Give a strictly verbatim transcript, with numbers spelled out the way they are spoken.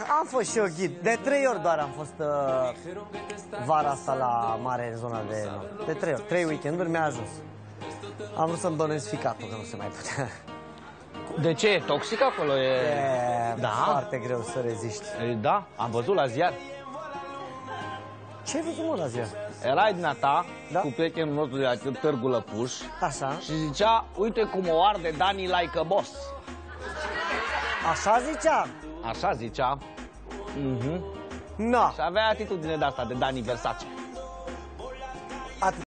am fost și eu ghid. De trei ori doar am fost uh, vara asta la mare în zona de nord. De trei ori. Trei weekenduri mi-a ajuns. Am vrut să-mi donez ficatul, că nu se mai putea. De ce? E toxic acolo? E, E da? foarte greu să reziști. E, da, am văzut la ziar. Ce ai văzut, mă, la ziua? Erai din a ta, Da? cu prietenul nostru de la Târgu Lăpuș. Așa? Și zicea, uite cum o arde Dani like a boss. Așa zicea? Așa zicea. Mhm. Na. Și avea atitudine de asta, de Dani Versace. Atât.